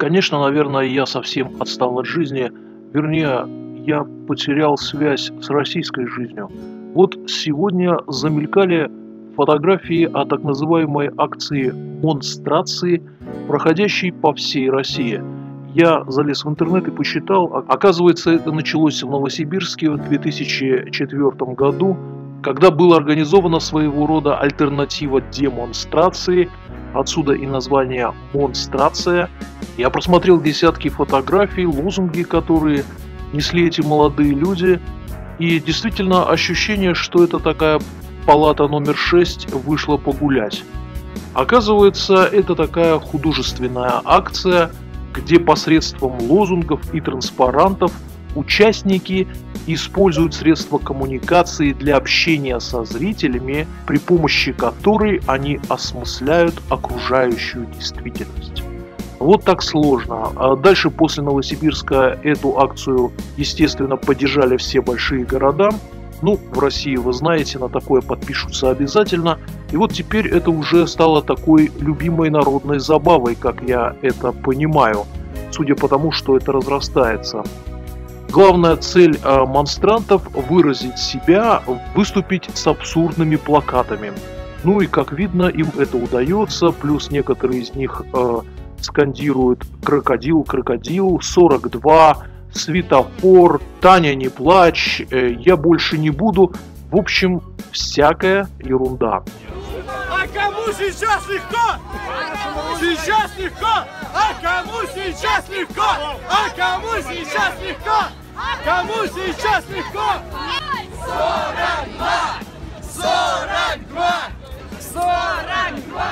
Конечно, наверное, я совсем отстал от жизни, вернее, я потерял связь с российской жизнью. Вот сегодня замелькали фотографии о так называемой акции монстрации, проходящей по всей России. Я залез в интернет и посчитал, оказывается, это началось в Новосибирске в 2004 году, когда была организована своего рода альтернатива демонстрации, отсюда и название «монстрация». Я просмотрел десятки фотографий, лозунги, которые несли эти молодые люди, и действительно ощущение, что это такая палата номер 6 вышла погулять. Оказывается, это такая художественная акция, где посредством лозунгов и транспарантов участники используют средства коммуникации для общения со зрителями, при помощи которой они осмысляют окружающую действительность. Вот так сложно. А дальше, после Новосибирска, эту акцию, естественно, поддержали все большие города. Ну, в России, вы знаете, на такое подпишутся обязательно. И вот теперь это уже стало такой любимой народной забавой, как я это понимаю, судя по тому, что это разрастается. Главная цель монстрантов – выразить себя, выступить с абсурдными плакатами. Ну и, как видно, им это удается, плюс некоторые из них скандируют «Крокодил, крокодил», 42, «Светофор», «Таня, не плачь», «Я больше не буду». В общем, всякая ерунда. А кому сейчас легко? Сейчас легко! А кому сейчас легко? А кому сейчас легко? Кому сейчас легко? 42! 42! 42!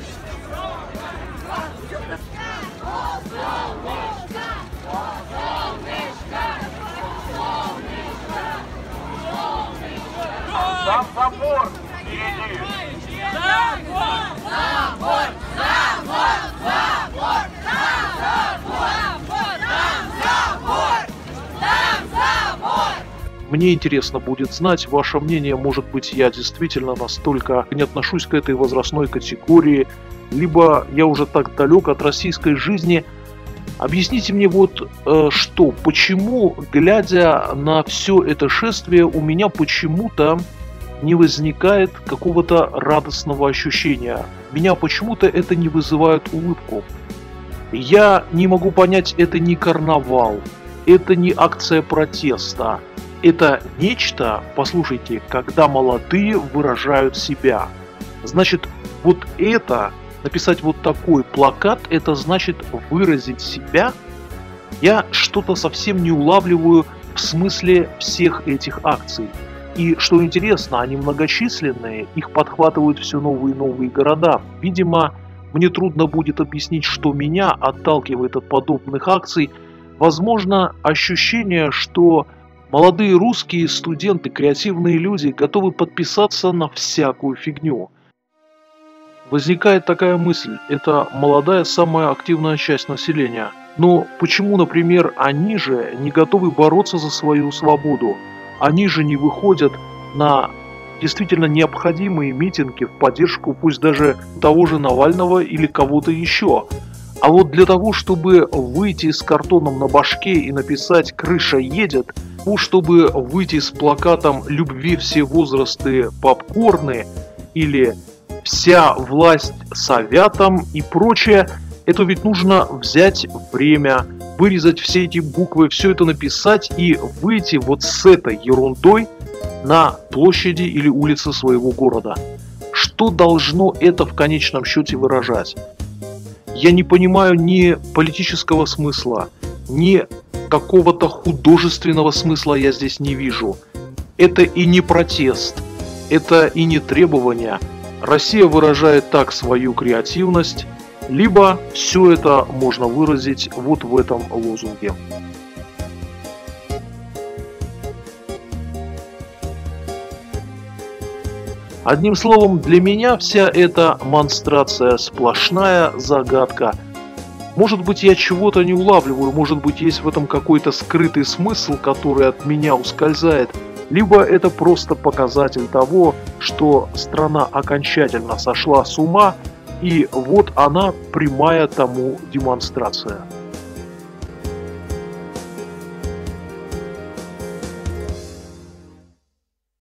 Там забор впереди. Забор! Забор! Забор! Забор! Мне интересно будет знать ваше мнение. Может быть, я действительно настолько не отношусь к этой возрастной категории, либо я уже так далек от российской жизни. Объясните мне вот что, почему, глядя на все это шествие, у меня почему-то не возникает какого-то радостного ощущения. Меня почему-то это не вызывает улыбку. Я не могу понять, это не карнавал, это не акция протеста. Это нечто, послушайте, когда молодые выражают себя. Значит, вот это, написать вот такой плакат, это значит выразить себя. Я что-то совсем не улавливаю в смысле всех этих акций. И что интересно, они многочисленные, их подхватывают все новые и новые города. Видимо, мне трудно будет объяснить, что меня отталкивает от подобных акций. Возможно, ощущение, что молодые русские студенты, креативные люди готовы подписаться на всякую фигню. Возникает такая мысль, это молодая самая активная часть населения. Но почему, например, они же не готовы бороться за свою свободу? Они же не выходят на действительно необходимые митинги в поддержку пусть даже того же Навального или кого-то еще. А вот для того, чтобы выйти с картоном на башке и написать «Крыша едет», чтобы выйти с плакатом «Любви все возрасты попкорны» или «Вся власть советам» и прочее, это ведь нужно взять время, вырезать все эти буквы, все это написать и выйти вот с этой ерундой на площади или улицы своего города. Что должно это в конечном счете выражать? Я не понимаю ни политического смысла, ни какого-то художественного смысла я здесь не вижу. Это и не протест, это и не требования. Россия выражает так свою креативность, либо все это можно выразить вот в этом лозунге. Одним словом, для меня вся эта монстрация сплошная загадка. Может быть, я чего-то не улавливаю, может быть, есть в этом какой-то скрытый смысл, который от меня ускользает, либо это просто показатель того, что страна окончательно сошла с ума, и вот она, прямая тому демонстрация.